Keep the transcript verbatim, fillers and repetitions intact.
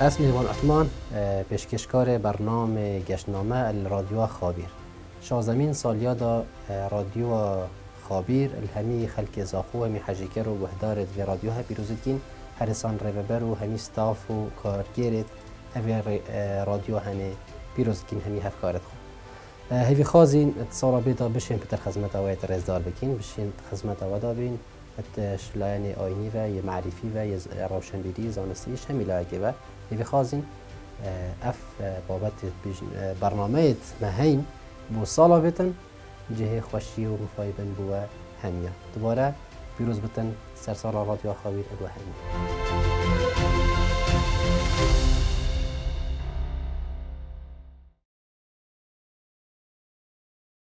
اسمي هو عثمان، پیشکشکار برنامه گشتنامه الرادیو خابیر. شازمین سالیادا رادیو خابیر الهمی خلق زاخو همی حجیکر و وحدارت و رادیو ها پیروزدگین هرسان ریوبر و همی ستاف و کارگیرت همی رادیو همی پیروزدگین همی هفکارت خو. همی خوازین اتصال بیدا بشین پتر خدمت آوایت رزدار بکین بشین خدمت آوادا بین ات شلایان آینی و یه معرفی و یه روشنبیری زانستیش همی لایگه و همی خوازین اف بابت برنامه مهین بو سالا بتن جهه خوشی و مفایبن بو همیه دوباره پیروز بتن سر سال رادیو خابیر ادو همیه.